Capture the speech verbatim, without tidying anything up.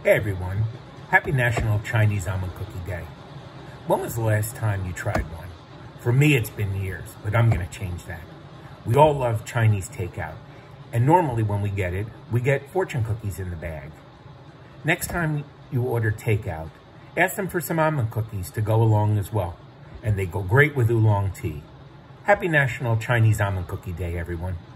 Hey everyone, happy National Chinese Almond Cookie Day. When was the last time you tried one? For me, it's been years, but I'm gonna change that. We all love Chinese takeout, and normally when we get it, we get fortune cookies in the bag. Next time you order takeout, ask them for some almond cookies to go along as well, and they go great with oolong tea. Happy National Chinese Almond Cookie Day, everyone.